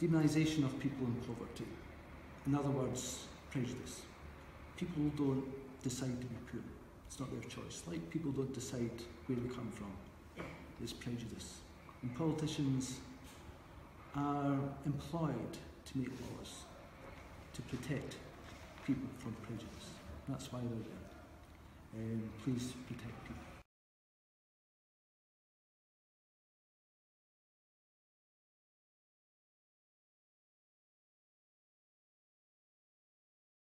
Demonisation of people in poverty. In other words, prejudice. People don't decide to be poor. It's not their choice. Like people don't decide where they come from. It's prejudice. And politicians are employed to make laws to protect people from prejudice. That's why they're there. Please protect people.